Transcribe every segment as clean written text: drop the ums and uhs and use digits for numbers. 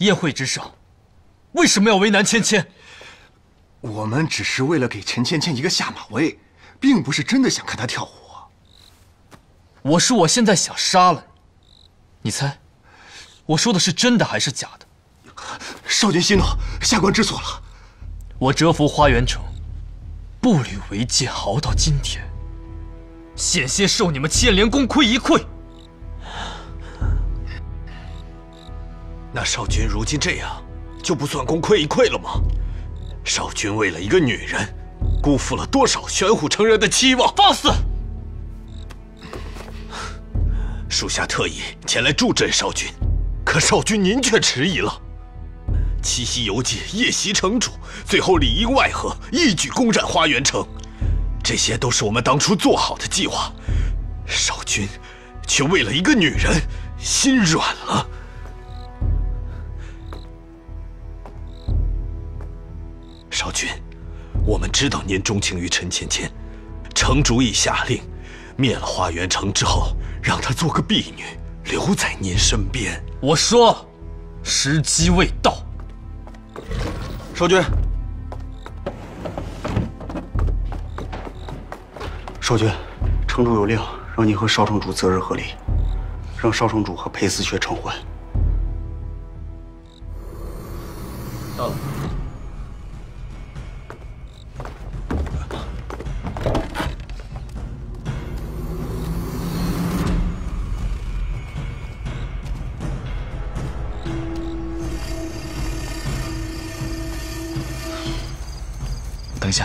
宴会之上，为什么要为难芊芊？ 我们只是为了给陈芊芊一个下马威，并不是真的想看她跳舞。 我说我现在想杀了你，你猜，我说的是真的还是假的？ 少君息怒，下官知错了。 我蛰伏花园城，步履维艰，熬到今天，险些受你们牵连功亏一篑。 那少君如今这样，就不算功亏一篑了吗？少君为了一个女人，辜负了多少玄虎城人的期望！ 放肆！ 属下特意前来助阵少君，可少君您却迟疑了。七夕游记夜袭城主，最后里应外合，一举攻占花园城，这些都是我们当初做好的计划。少君却为了一个女人心软了。少君，我们知道您钟情于陈芊芊，城主已下令，灭了花园城之后，让她做个婢女，留在您身边。 我说，时机未到。 少君，少君，城主有令，让你和少城主择日合礼，让少城主和裴思雪成婚。 到了。等一下，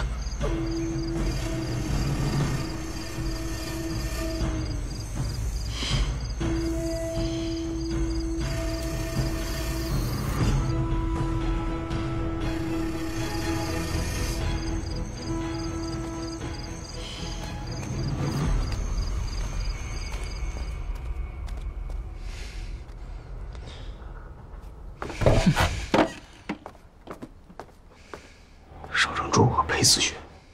少城主和裴思雪。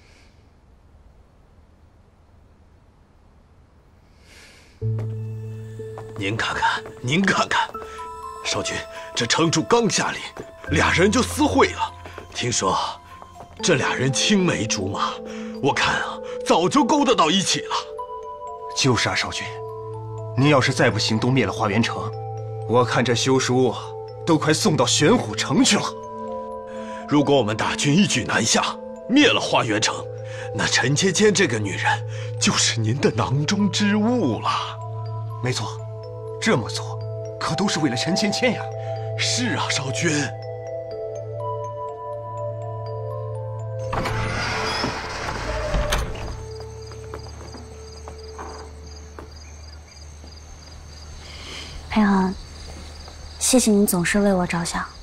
您看看，您看看，少君，这城主刚下令，俩人就私会了。听说这俩人青梅竹马，我看啊，早就勾搭到一起了。 就是啊，少君，您要是再不行动灭了花园城，我看这休书都快送到玄虎城去了。 如果我们大军一举南下，灭了花园城，那陈芊芊这个女人就是您的囊中之物了。 没错，这么做可都是为了陈芊芊呀。 是啊，少君。 裴恒，谢谢您总是为我着想。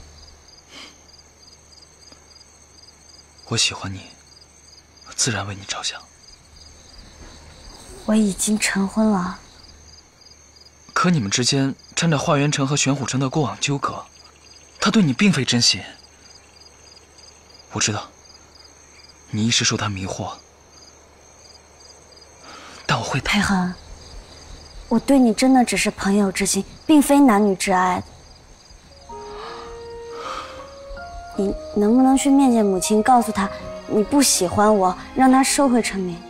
我喜欢你，自然为你着想。 我已经成婚了。 可你们之间掺着花园城和玄虎城的过往纠葛，他对你并非真心。我知道，你一时受他迷惑，但我会。 裴恒，我对你真的只是朋友之心，并非男女之爱。你能不能去面见母亲，告诉她你不喜欢我，让她收回成名？